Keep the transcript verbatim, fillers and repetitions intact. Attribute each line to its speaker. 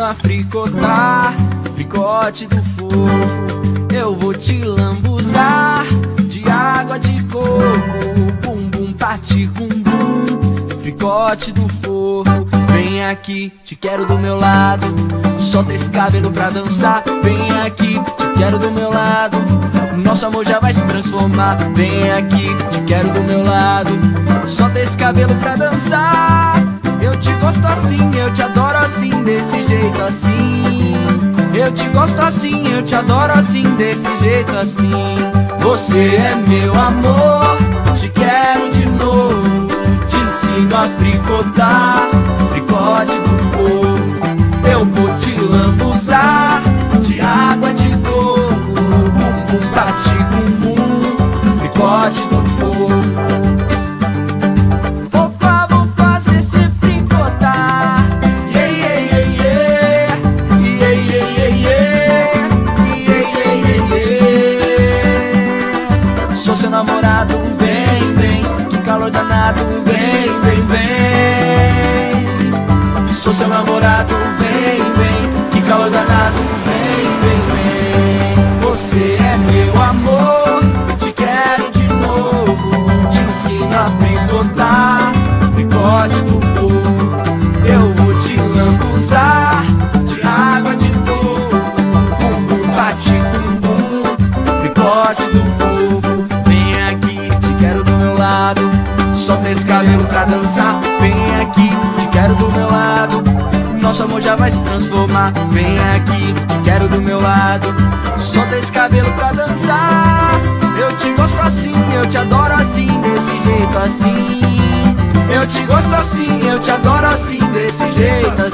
Speaker 1: a fricotar, fricote do fofo. Eu vou te lambuzar de água de coco, bum bum pati cum bum, fricote do fofo. Vem aqui, te quero do meu lado, solta esse cabelo pra dançar. Vem aqui, te quero do meu lado, nosso amor já vai se transformar. Vem aqui, te quero do meu lado, solta esse cabelo pra dançar. Eu te gosto assim, eu te adoro assim, desse jeito assim. Eu te gosto assim, eu te adoro assim, desse jeito assim. Você é meu amor, te quero de novo, te ensino a fricotar, fricote do fogo. Eu vou te lambuzar de água de coco, bum bum bate bum bum, fricote do fogo. Opa, vou fazer cê fricotar, yeah, yeah, yeah, yeah, yeah, yeah, yeah, yeah, yeah, yeah. Sou seu namorado, vem, vem, que calor danado, vem, vem, vem. Sou seu namorado, vem, vem, que calor danado, vem, vem, vem. Você é meu amor, eu te quero de novo, te ensino a fricotar, fricote do fogo. Eu vou te lambuzar de água de coco, bum bum bate bum bum, fricote do fogo. Vem aqui, te quero do meu lado, solta esse cabelo pra dançar. Vem aqui, te quero do meu lado, nosso amor já vai se transformar. Vem aqui, te quero do meu lado, solta esse cabelo pra dançar. Eu te gosto assim, eu te adoro assim, desse jeito assim. Eu te gosto assim, eu te adoro assim, desse jeito assim.